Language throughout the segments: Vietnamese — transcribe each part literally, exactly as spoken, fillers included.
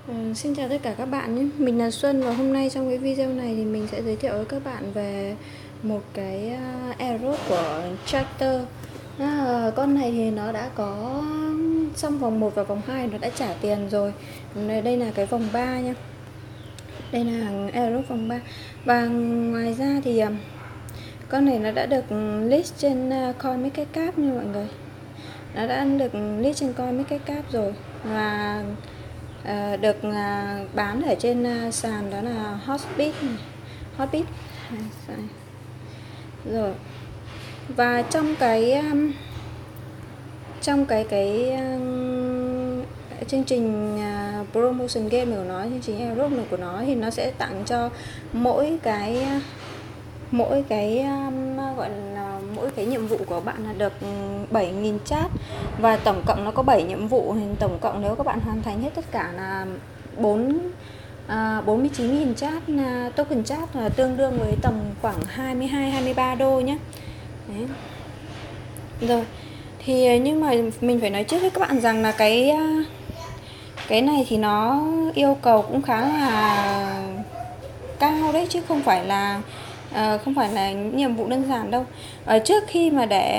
Ờ, Xin chào tất cả các bạn nhé. Mình là Xuân và hôm nay trong cái video này thì mình sẽ giới thiệu với các bạn về một cái uh, Aerox của Tractor. À, con này thì nó đã có xong vòng một và vòng hai, nó đã trả tiền rồi. Đây là cái vòng ba nha. Đây là Aerox vòng ba. Và ngoài ra thì uh, con này nó đã được list trên uh, CoinMarketCap nha mọi người. Nó đã được list trên CoinMarketCap rồi. Và À, được à, bán ở trên à, sàn đó là Hotbit này. Hotbit rồi. Và trong cái um, trong cái cái um, chương trình uh, promotion game của nó, chương trình Aerox của nó thì nó sẽ tặng cho mỗi cái mỗi cái um, gọi là mỗi cái nhiệm vụ của bạn là được bảy nghìn chat, và tổng cộng nó có bảy nhiệm vụ, thì tổng cộng nếu các bạn hoàn thành hết tất cả là bốn à, bốn mươi chín nghìn chat uh, token chat, là tương đương với tầm khoảng hai mươi hai hai mươi ba đô nhé. Đấy. Rồi thì nhưng mà mình phải nói trước với các bạn rằng là cái cái này thì nó yêu cầu cũng khá là cao đấy, chứ không phải là uh, không phải là nhiệm vụ đơn giản đâu. Ở trước khi mà để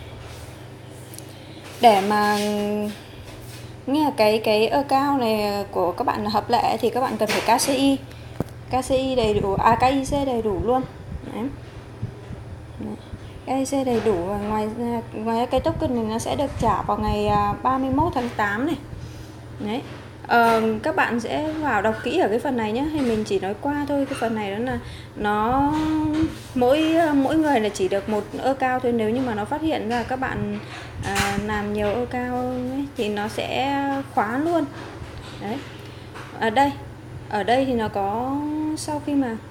để mà nghe cái cái account này của các bạn là hợp lệ thì các bạn cần phải ca xê i ca xê i đầy đủ, à ca i xê đầy đủ luôn. Đấy. ca i xê đầy đủ, và ngoài ngoài cái token này nó sẽ được trả vào ngày ba mươi mốt tháng tám này. Đấy. Ờ, các bạn sẽ vào đọc kỹ ở cái phần này nhé, thì mình chỉ nói qua thôi. Cái phần này đó là nó mỗi mỗi người là chỉ được một account thôi. Nếu như mà nó phát hiện ra các bạn à, làm nhiều account ấy, thì nó sẽ khóa luôn. Đấy. Ở đây ở đây thì nó có, sau khi mà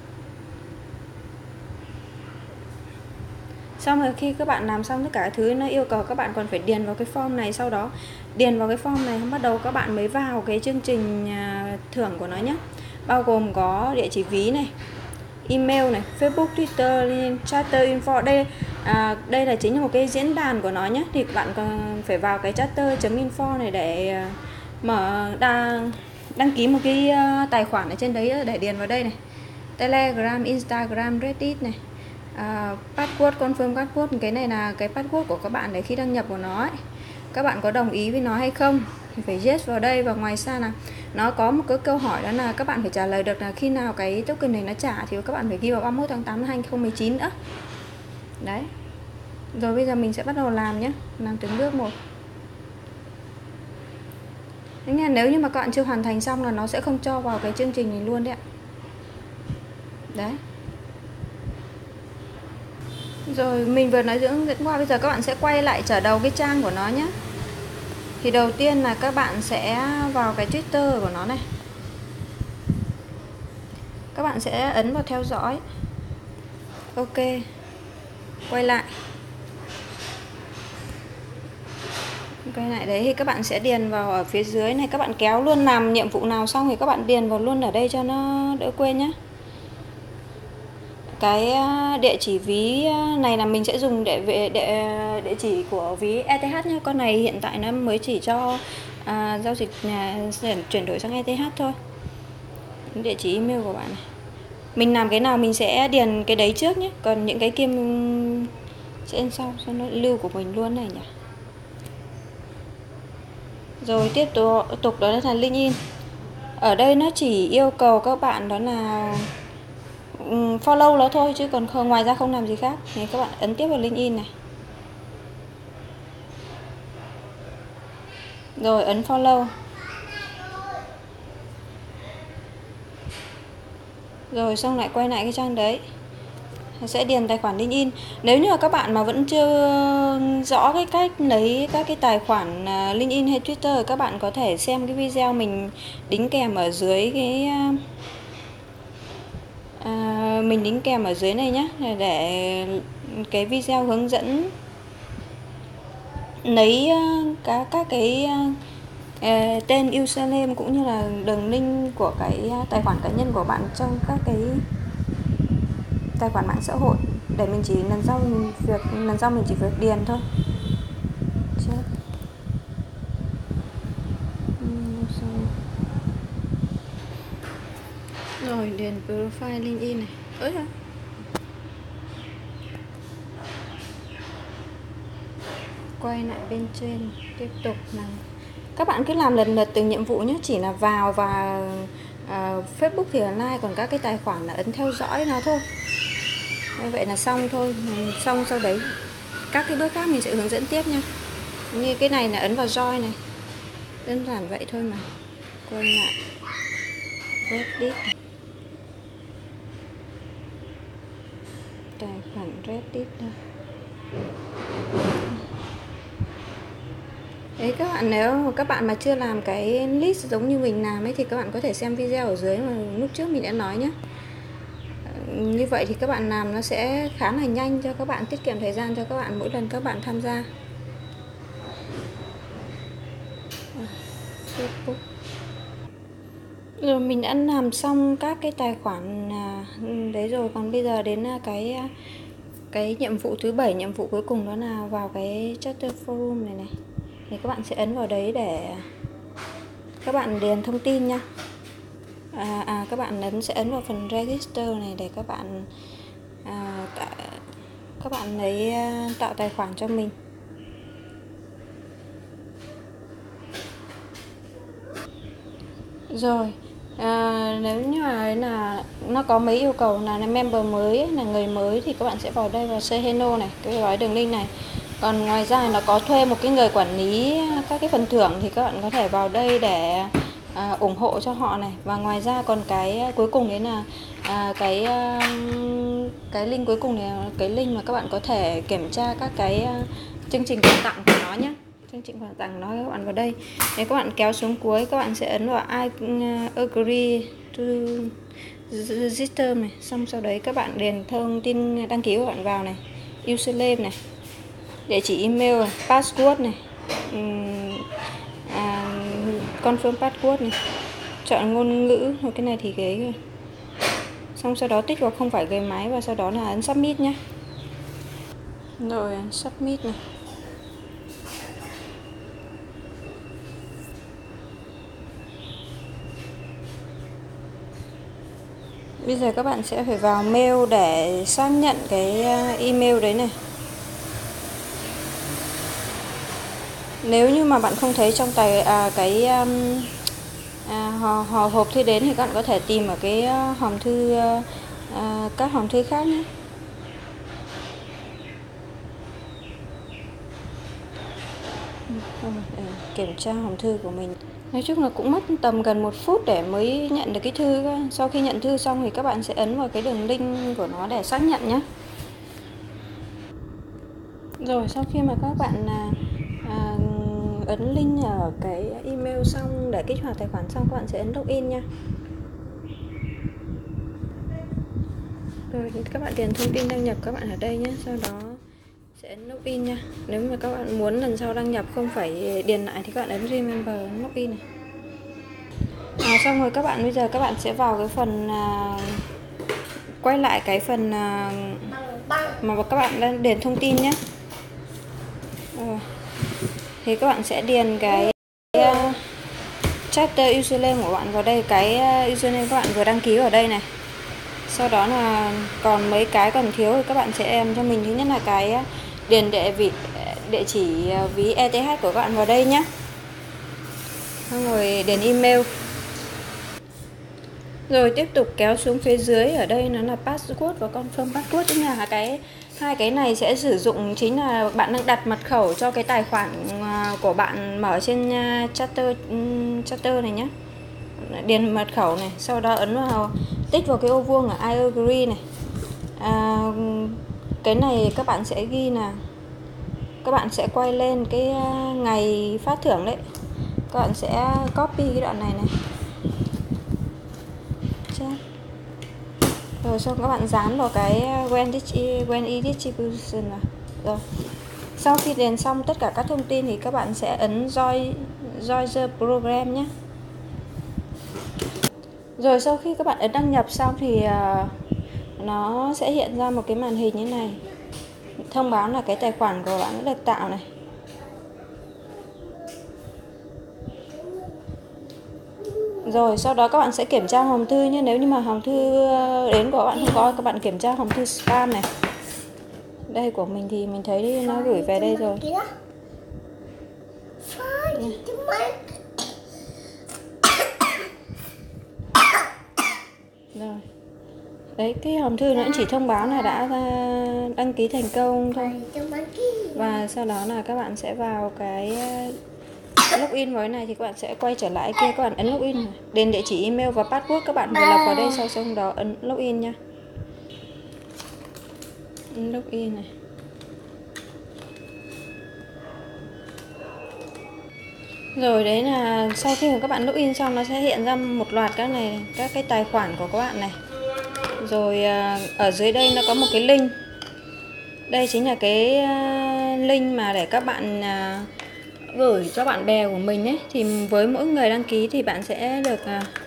xong rồi khi các bạn làm xong tất cả thứ, nó yêu cầu các bạn còn phải điền vào cái form này. Sau đó điền vào cái form này, bắt đầu các bạn mới vào cái chương trình thưởng của nó nhé. Bao gồm có địa chỉ ví này, email này, Facebook, Twitter, Chatter info. Đây à, đây là chính là một cái diễn đàn của nó nhé. Thì bạn còn phải vào cái chatter.info này để mở đăng, đăng ký một cái tài khoản ở trên đấy để điền vào đây này. Telegram, Instagram, Reddit này. Uh, password, confirm password, cái này là cái password của các bạn để khi đăng nhập của nó ấy. Các bạn có đồng ý với nó hay không thì phải yes vào đây. Và ngoài ra là nó có một cái câu hỏi, đó là các bạn phải trả lời được là khi nào cái token này nó trả, thì các bạn phải ghi vào ba mươi mốt tháng tám năm hai nghìn không trăm mười chín nữa. Đấy. Rồi bây giờ mình sẽ bắt đầu làm nhé, làm từng bước một. Thế nên nếu như mà các bạn chưa hoàn thành xong là nó sẽ không cho vào cái chương trình này luôn đấy ạ. Đấy. Rồi mình vừa nói dưỡng dẫn qua, bây giờ các bạn sẽ quay lại trở đầu cái trang của nó nhé. Thì đầu tiên là các bạn sẽ vào cái Twitter của nó này. Các bạn sẽ ấn vào theo dõi. Ok. Quay lại. Quay lại đấy thì các bạn sẽ điền vào ở phía dưới này. Các bạn kéo luôn, làm nhiệm vụ nào xong thì các bạn điền vào luôn ở đây cho nó đỡ quên nhé. Cái địa chỉ ví này là mình sẽ dùng để về địa, địa chỉ của ví e tê hát nhé. Con này hiện tại nó mới chỉ cho à, giao dịch nhà chuyển đổi sang e tê hát thôi. Địa chỉ email của bạn này, mình làm cái nào mình sẽ điền cái đấy trước nhé, còn những cái kia sẽ lên sau cho nó lưu của mình luôn này nhỉ. Rồi tiếp tục đó là LinkedIn. Ở đây nó chỉ yêu cầu các bạn đó là follow nó thôi, chứ còn không, ngoài ra không làm gì khác. Thì các bạn ấn tiếp vào LinkedIn này, rồi ấn follow, rồi xong lại quay lại cái trang đấy, sẽ điền tài khoản LinkedIn. Nếu như là các bạn mà vẫn chưa rõ cái cách lấy các cái tài khoản LinkedIn hay Twitter, các bạn có thể xem cái video mình đính kèm ở dưới cái à, mình đính kèm ở dưới này nhé, để cái video hướng dẫn lấy các các cái uh, tên username cũng như là đường link của cái tài khoản cá nhân của bạn trong các cái tài khoản mạng xã hội, để mình chỉ lần sau mình việc lần sau mình chỉ việc điền thôi. Rồi điền profile LinkedIn này. Ơi thôi. Quay lại bên trên, tiếp tục làm. Các bạn cứ làm lần lượt từng nhiệm vụ nhé, chỉ là vào và uh, Facebook thì là like, còn các cái tài khoản là ấn theo dõi nó thôi. Như vậy là xong thôi. Xong sau đấy các cái bước khác mình sẽ hướng dẫn tiếp nha. Như cái này là ấn vào join này, đơn giản vậy thôi mà. Quay lại Reddit, tài khoản Reddit đây. Đấy các bạn, nếu các bạn mà chưa làm cái list giống như mình làm ấy thì các bạn có thể xem video ở dưới mà lúc trước mình đã nói nhé. Như vậy thì các bạn làm nó sẽ khá là nhanh cho các bạn, tiết kiệm thời gian cho các bạn mỗi lần các bạn tham gia. Facebook. Rồi mình đã làm xong các cái tài khoản đấy rồi, còn bây giờ đến cái cái nhiệm vụ thứ bảy, nhiệm vụ cuối cùng đó là vào cái Chatter Forum này này. Thì các bạn sẽ ấn vào đấy để các bạn điền thông tin nha. À, à, các bạn ấn sẽ ấn vào phần register này để các bạn à, các bạn lấy tạo tài khoản cho mình. Rồi à, nếu như là, là nó có mấy yêu cầu là, là member mới, là người mới thì các bạn sẽ vào đây và say hello này, cái gói đường link này. Còn ngoài ra nó có thuê một cái người quản lý các cái phần thưởng thì các bạn có thể vào đây để à, ủng hộ cho họ này. Và ngoài ra còn cái cuối cùng đấy là à, cái cái link cuối cùng này, cái link mà các bạn có thể kiểm tra các cái chương trình quà tặng của nó nhé. Chương trình quà tặng nó các bạn vào đây. Nếu các bạn kéo xuống cuối các bạn sẽ ấn vào I agree to register này, xong sau đấy các bạn điền thông tin đăng ký của bạn vào này, username này, địa chỉ email này, password này, à, confirm password này, chọn ngôn ngữ, rồi cái này thì cái xong sau đó tích vào không phải người máy và sau đó là ấn submit nhé. Rồi submit này. Bây giờ các bạn sẽ phải vào mail để xác nhận cái email đấy này. Nếu như mà bạn không thấy trong tài à, cái um, à, hò, hò, hộp thư đến thì các bạn có thể tìm ở cái hòm thư à, các hòm thư khác nhé. Để kiểm tra hòm thư của mình. Nói chung là cũng mất tầm gần một phút để mới nhận được cái thư. Sau khi nhận thư xong thì các bạn sẽ ấn vào cái đường link của nó để xác nhận nhé. Rồi sau khi mà các bạn à, à, ấn link ở cái email xong để kích hoạt tài khoản xong, các bạn sẽ ấn login nha. Rồi các bạn điền thông tin đăng nhập các bạn ở đây nhé, sau đó sẽ ấn login nha. Nếu mà các bạn muốn lần sau đăng nhập không phải điền lại thì các bạn ấn remember, ấn login này. À, xong rồi các bạn bây giờ các bạn sẽ vào cái phần à, quay lại cái phần à, mà các bạn đang điền thông tin nhé. À, thì các bạn sẽ điền cái uh, Chatter username của bạn vào đây, cái uh, username các bạn vừa đăng ký ở đây này. Sau đó là còn mấy cái còn thiếu thì các bạn sẽ em cho mình. Thứ nhất là cái uh, điền địa vị địa chỉ uh, ví e tê hát của các bạn vào đây nhé. Xong rồi điền email. Rồi tiếp tục kéo xuống phía dưới, ở đây nó là password và confirm password, tức là cái hai cái này sẽ sử dụng chính là bạn đang đặt mật khẩu cho cái tài khoản của bạn mở trên Chatter Chatter này nhé. Điền mật khẩu này, sau đó ấn vào tích vào cái ô vuông ở I agree này. À, cái này các bạn sẽ ghi là các bạn sẽ quay lên cái ngày phát thưởng đấy. Các bạn sẽ copy cái đoạn này này. Rồi xong các bạn dán vào cái when, when e distribution này. Rồi sau khi điền xong tất cả các thông tin thì các bạn sẽ ấn join join the program nhé. Rồi sau khi các bạn ấn đăng nhập xong thì uh, nó sẽ hiện ra một cái màn hình như này, thông báo là cái tài khoản của bạn đã được tạo này. Rồi sau đó các bạn sẽ kiểm tra hòm thư nhé. Nếu như mà hòm thư đến của các bạn không có, các bạn kiểm tra hòm thư spam này. Đây của mình thì mình thấy nó gửi về đây rồi. Rồi. Đấy, cái hòm thư nó cũng chỉ thông báo là đã đăng ký thành công thôi. Và sau đó là các bạn sẽ vào cái login với này thì các bạn sẽ quay trở lại kia, các bạn ấn login này. Điền địa chỉ email và password các bạn vừa lập vào đây, sau xong đó ấn login nha. Ấn login này. Rồi đấy là sau khi mà các bạn login xong nó sẽ hiện ra một loạt các này, các cái tài khoản của các bạn này. Rồi ở dưới đây nó có một cái link. Đây chính là cái link mà để các bạn gửi cho bạn bè của mình ấy. Thì với mỗi người đăng ký thì bạn sẽ được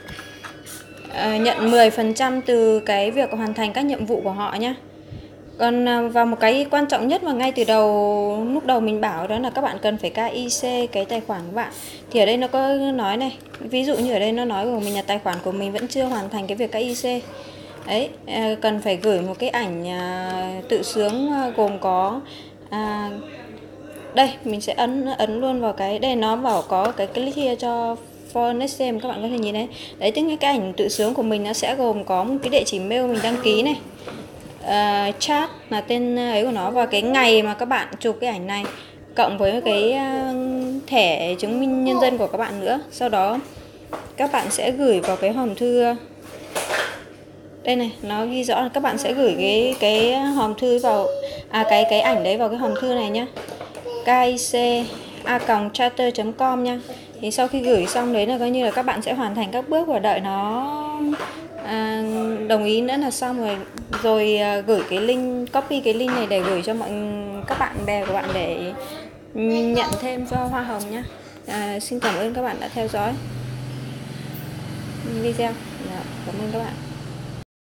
nhận mười phần trăm từ cái việc hoàn thành các nhiệm vụ của họ nhé. Còn và một cái quan trọng nhất mà ngay từ đầu, lúc đầu mình bảo đó là các bạn cần phải ca i xê cái tài khoản của bạn. Thì ở đây nó có nói này, ví dụ như ở đây nó nói của mình là tài khoản của mình vẫn chưa hoàn thành cái việc ca i xê. Đấy, cần phải gửi một cái ảnh tự sướng gồm có à, đây mình sẽ ấn ấn luôn vào cái đây, nó bảo có cái click here cho for next xem, các bạn có thể nhìn đấy. Đấy, tức cái ảnh tự sướng của mình nó sẽ gồm có một cái địa chỉ mail mình đăng ký này, uh, chat là tên ấy của nó, và cái ngày mà các bạn chụp cái ảnh này cộng với cái uh, thẻ chứng minh nhân dân của các bạn nữa. Sau đó các bạn sẽ gửi vào cái hòm thư đây này, nó ghi rõ là các bạn sẽ gửi cái cái hòm thư vào à cái cái ảnh đấy vào cái hòm thư này nhá, kic a còng charter chấm com nha. Thì sau khi gửi xong đấy là coi như là các bạn sẽ hoàn thành các bước và đợi nó à, đồng ý nữa là xong rồi. Rồi à, gửi cái link, copy cái link này để gửi cho mọi các bạn bè của bạn để nhận thêm cho hoa hồng nhá. À, xin cảm ơn các bạn đã theo dõi video. Dạ, cảm ơn các bạn.